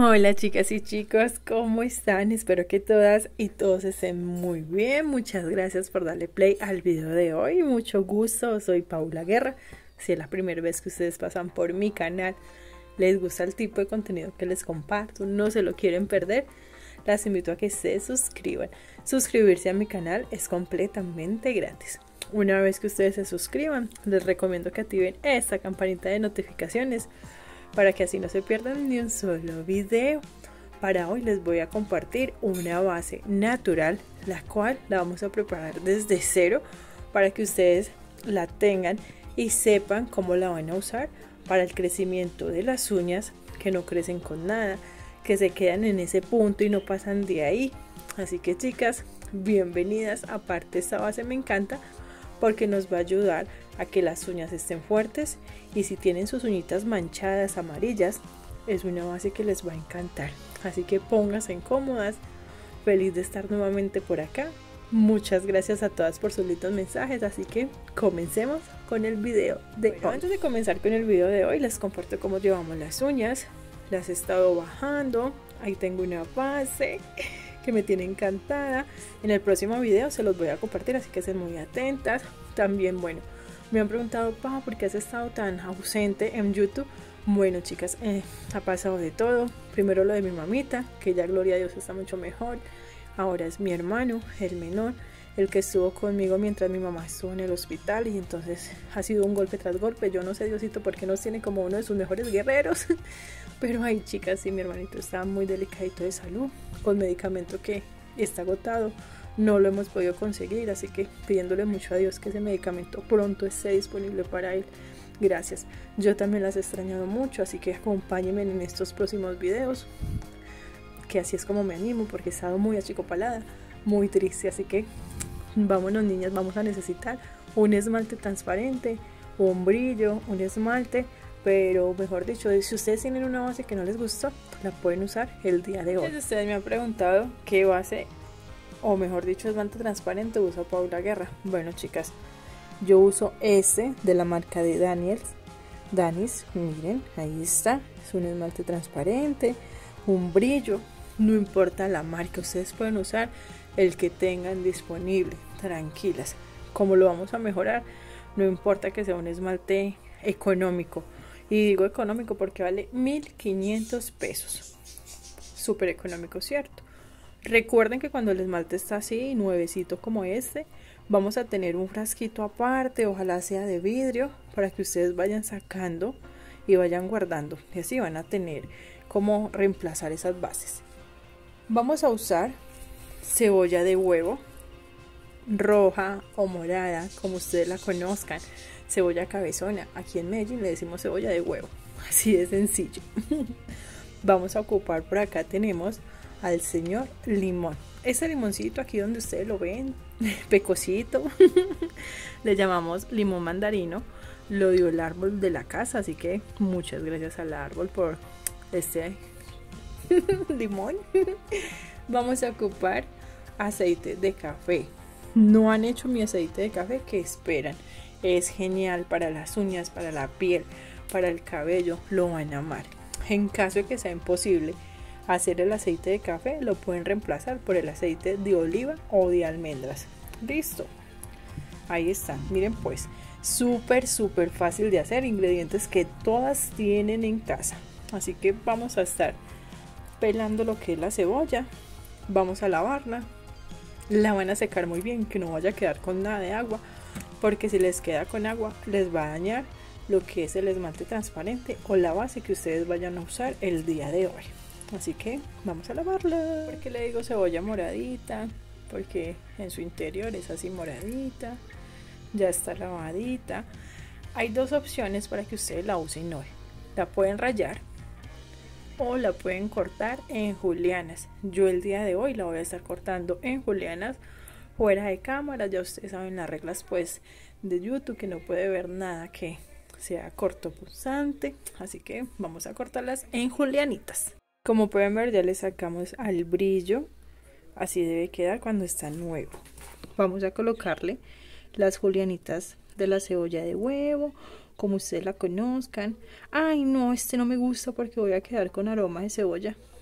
Hola chicas y chicos, ¿cómo están? Espero que todas y todos estén muy bien. Muchas gracias por darle play al video de hoy. Mucho gusto, soy Paula Guerra. Si es la primera vez que ustedes pasan por mi canal, les gusta el tipo de contenido que les comparto, no se lo quieren perder, las invito a que se suscriban. Suscribirse a mi canal es completamente gratis. Una vez que ustedes se suscriban, les recomiendo que activen esta campanita de notificaciones para que así no se pierdan ni un solo video. Para hoy les voy a compartir una base natural, la cual la vamos a preparar desde cero para que ustedes la tengan y sepan cómo la van a usar para el crecimiento de las uñas, que no crecen con nada, que se quedan en ese punto y no pasan de ahí. Así que chicas, bienvenidas. Aparte, esta base me encanta porque nos va a ayudar a que las uñas estén fuertes, y si tienen sus uñitas manchadas, amarillas, es una base que les va a encantar. Así que pónganse cómodas. Feliz de estar nuevamente por acá. Muchas gracias a todas por sus lindos mensajes, así que comencemos con el video de hoy. Antes de comenzar con el video de hoy, les comparto cómo llevamos las uñas. Las he estado bajando. Ahí tengo una base que me tiene encantada. En el próximo video se los voy a compartir, así que estén muy atentas. También, bueno, me han preguntado, Pa, ¿por qué has estado tan ausente en YouTube? Bueno, chicas, ha pasado de todo. Primero lo de mi mamita, que ya, gloria a Dios, está mucho mejor. Ahora es mi hermano, el menor, el que estuvo conmigo mientras mi mamá estuvo en el hospital, y entonces ha sido un golpe tras golpe. Yo no sé, Diosito, por qué nos tiene como uno de sus mejores guerreros. Pero ay, chicas, sí, mi hermanito está muy delicadito de salud, con medicamento que está agotado. No lo hemos podido conseguir, así que pidiéndole mucho a Dios que ese medicamento pronto esté disponible para él. Gracias. Yo también las he extrañado mucho, así que acompáñenme en estos próximos videos, que así es como me animo, porque he estado muy achicopalada, muy triste. Así que vámonos, niñas, vamos a necesitar un esmalte transparente, un brillo, un esmalte, pero mejor dicho, si ustedes tienen una base que no les gustó, la pueden usar el día de hoy. Ustedes me han preguntado qué base, o mejor dicho, esmalte transparente usa Paula Guerra. Bueno, chicas, yo uso este de la marca de Danis. Miren, ahí está, es un esmalte transparente, un brillo. No importa la marca, ustedes pueden usar el que tengan disponible, tranquilas. Como lo vamos a mejorar, no importa que sea un esmalte económico. Y digo económico porque vale 1.500 pesos. Súper económico, ¿cierto? Recuerden que cuando el esmalte está así, nuevecito como este, vamos a tener un frasquito aparte, ojalá sea de vidrio, para que ustedes vayan sacando y vayan guardando. Y así van a tener cómo reemplazar esas bases. Vamos a usar cebolla de huevo, roja o morada, como ustedes la conozcan. Cebolla cabezona, aquí en Medellín le decimos cebolla de huevo, así de sencillo. Vamos a ocupar, por acá tenemos al señor limón. Este limoncito aquí donde ustedes lo ven, pecosito, le llamamos limón mandarino. Lo dio el árbol de la casa, así que muchas gracias al árbol por este limón. Vamos a ocupar aceite de café. No han hecho mi aceite de café, ¿qué esperan? Es genial para las uñas, para la piel, para el cabello, lo van a amar. En caso de que sea imposible hacer el aceite de café, lo pueden reemplazar por el aceite de oliva o de almendras. Listo, ahí está. Miren, pues, súper fácil de hacer, ingredientes que todas tienen en casa. Así que vamos a estar pelando lo que es la cebolla. Vamos a lavarla, la van a secar muy bien, que no vaya a quedar con nada de agua, porque si les queda con agua les va a dañar lo que es el esmalte transparente o la base que ustedes vayan a usar el día de hoy. Así que vamos a lavarla. ¿Por qué le digo cebolla moradita? Porque en su interior es así moradita, ya está lavadita. Hay dos opciones para que ustedes la usen hoy. La pueden rallar o la pueden cortar en julianas. Yo el día de hoy la voy a estar cortando en julianas, fuera de cámara. Ya ustedes saben las reglas pues de YouTube, que no puede ver nada que sea corto punzante, así que vamos a cortarlas en julianitas. Como pueden ver, ya le sacamos al brillo, así debe quedar cuando está nuevo. Vamos a colocarle las julianitas de la cebolla de huevo, como ustedes la conozcan. Ay, no, este no me gusta porque voy a quedar con aroma de cebolla.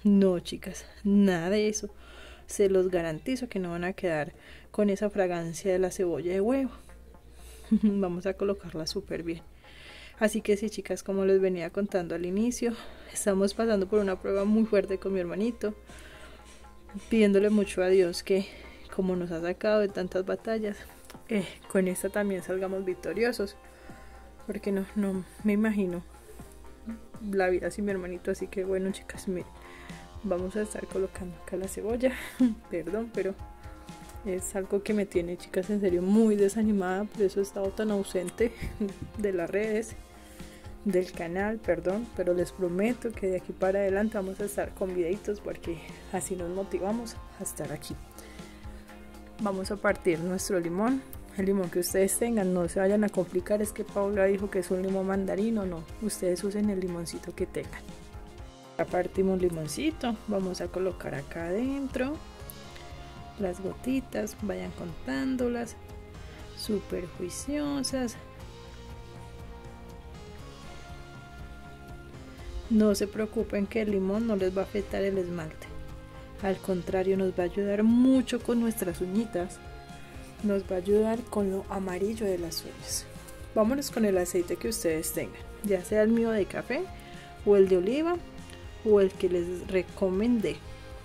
No, chicas, nada de eso. Se los garantizo que no van a quedar con esa fragancia de la cebolla de huevo. Vamos a colocarla súper bien. Así que sí, chicas, como les venía contando al inicio, estamos pasando por una prueba muy fuerte con mi hermanito, pidiéndole mucho a Dios que, como nos ha sacado de tantas batallas, con esta también salgamos victoriosos, porque no me imagino la vida sin mi hermanito. Así que bueno, chicas, miren, vamos a estar colocando acá la cebolla. Perdón, pero es algo que me tiene, chicas, en serio muy desanimada. Por eso he estado tan ausente de las redes, del canal, perdón. Pero les prometo que de aquí para adelante vamos a estar con videitos, porque así nos motivamos a estar aquí. Vamos a partir nuestro limón. El limón que ustedes tengan, no se vayan a complicar. Es que Paula dijo que es un limón mandarino. No, ustedes usen el limoncito que tengan. Ya partimos limoncito. Vamos a colocar acá adentro las gotitas, vayan contándolas, súper juiciosas. No se preocupen que el limón no les va a afectar el esmalte, al contrario, nos va a ayudar mucho con nuestras uñitas, nos va a ayudar con lo amarillo de las uñas. Vámonos con el aceite que ustedes tengan, ya sea el mío de café o el de oliva o el que les recomendé.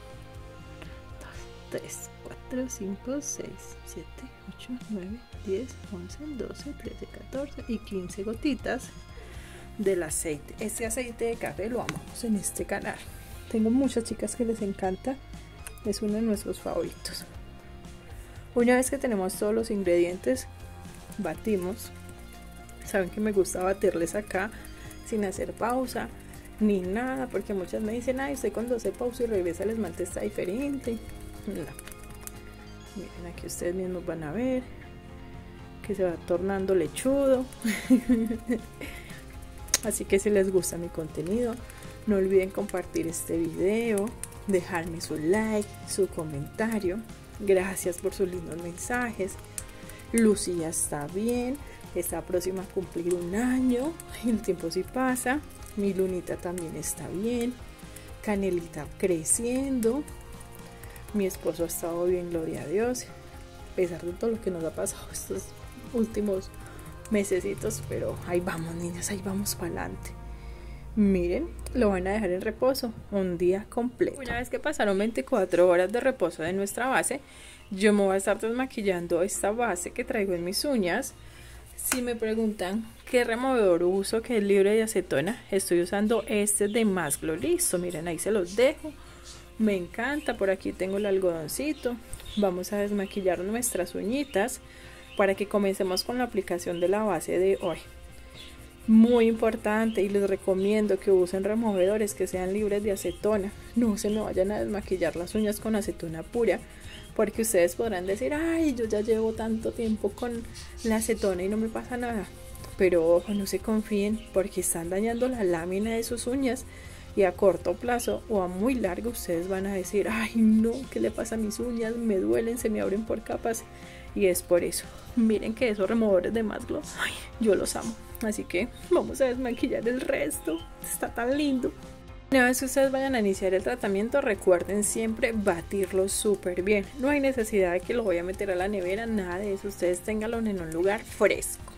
3, 4, 5, 6, 7, 8, 9, 10, 11, 12, 13, 14 y 15 gotitas del aceite. Este aceite de café lo amamos en este canal. Tengo muchas chicas que les encanta. Es uno de nuestros favoritos. Una vez que tenemos todos los ingredientes, batimos. Saben que me gusta batirles acá sin hacer pausa ni nada, porque muchas me dicen, ay, usted cuando hace pausa y regresa el esmalte está diferente. No. Miren, aquí ustedes mismos van a ver que se va tornando lechudo. Así que si les gusta mi contenido, no olviden compartir este video, dejarme su like, su comentario. Gracias por sus lindos mensajes. Lucía está bien, está próxima a cumplir 1 año, el tiempo sí pasa. Mi Lunita también está bien, Canelita creciendo. Mi esposo ha estado bien, gloria a Dios, a pesar de todo lo que nos ha pasado estos últimos mesecitos, pero ahí vamos, niñas, ahí vamos para adelante. Miren, lo van a dejar en reposo un día completo. Una vez que pasaron 24 horas de reposo de nuestra base, yo me voy a estar desmaquillando esta base que traigo en mis uñas. Si me preguntan qué removedor uso, que es libre de acetona, estoy usando este de Más Glow. Listo, miren, ahí se los dejo. Me encanta. Por aquí tengo el algodoncito. Vamos a desmaquillar nuestras uñitas para que comencemos con la aplicación de la base de hoy. Muy importante, y les recomiendo que usen removedores que sean libres de acetona. No se me vayan a desmaquillar las uñas con acetona pura, porque ustedes podrán decir, ay, yo ya llevo tanto tiempo con la acetona y no me pasa nada. Pero ojo, no se confíen, porque están dañando la lámina de sus uñas. Y a corto plazo o a muy largo ustedes van a decir, ay no, ¿qué le pasa a mis uñas? Me duelen, se me abren por capas. Y es por eso. Miren que esos removedores de Más Glow, ay, yo los amo. Así que vamos a desmaquillar el resto. Está tan lindo. Una vez que ustedes vayan a iniciar el tratamiento, recuerden siempre batirlo súper bien. No hay necesidad de que lo voy a meter a la nevera, nada de eso. Ustedes ténganlo en un lugar fresco.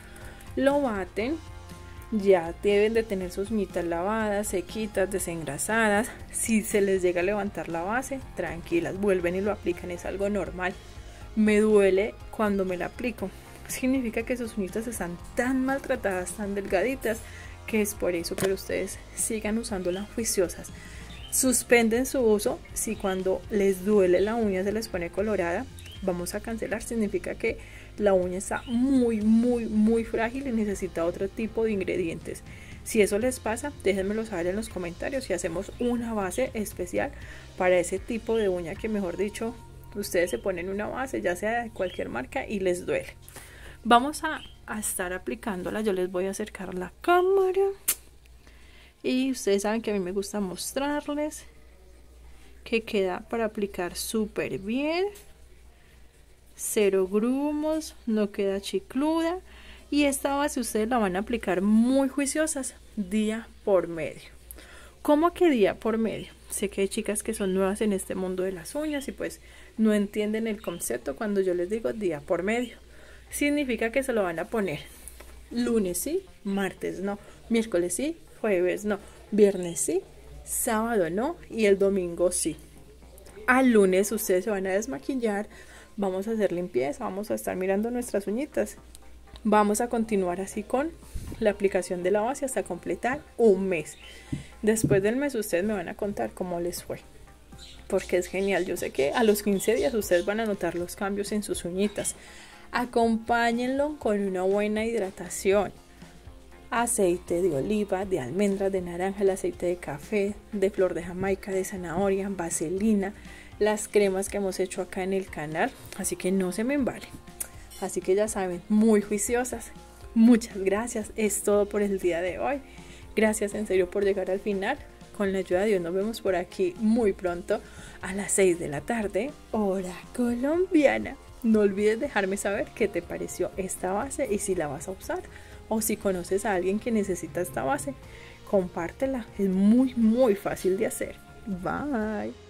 Lo baten. Ya deben de tener sus uñitas lavadas, sequitas, desengrasadas. Si se les llega a levantar la base, tranquilas, vuelven y lo aplican, es algo normal. Me duele cuando me la aplico. Significa que sus uñitas están tan maltratadas, tan delgaditas, que es por eso. Pero ustedes sigan usándolas juiciosas. Suspenden su uso si cuando les duele la uña se les pone colorada. Vamos a cancelar, significa que la uña está muy frágil y necesita otro tipo de ingredientes. Si eso les pasa, déjenmelo saber en los comentarios y hacemos una base especial para ese tipo de uña, que mejor dicho, ustedes se ponen una base, ya sea de cualquier marca, y les duele. Vamos a estar aplicándola. Yo les voy a acercar la cámara y ustedes saben que a mí me gusta mostrarles que queda para aplicar súper bien. Cero grumos, no queda chicluda, y esta base ustedes la van a aplicar muy juiciosas, día por medio. ¿Cómo que día por medio? Sé que hay chicas que son nuevas en este mundo de las uñas y pues no entienden el concepto cuando yo les digo día por medio. Significa que se lo van a poner lunes sí, martes no, miércoles sí, jueves no, viernes sí, sábado no y el domingo sí. Al lunes ustedes se van a desmaquillar, vamos a hacer limpieza, vamos a estar mirando nuestras uñitas. Vamos a continuar así con la aplicación de la base hasta completar un mes. Después del mes ustedes me van a contar cómo les fue, porque es genial. Yo sé que a los 15 días ustedes van a notar los cambios en sus uñitas. Acompáñenlo con una buena hidratación. Aceite de oliva, de almendras, de naranja, el aceite de café, de flor de jamaica, de zanahoria, vaselina, las cremas que hemos hecho acá en el canal, así que no se me embalen. Así que ya saben, muy juiciosas. Muchas gracias, es todo por el día de hoy. Gracias en serio por llegar al final. Con la ayuda de Dios nos vemos por aquí muy pronto a las 6 de la tarde, hora colombiana. No olvides dejarme saber qué te pareció esta base y si la vas a usar o si conoces a alguien que necesita esta base, compártela, es muy fácil de hacer. Bye.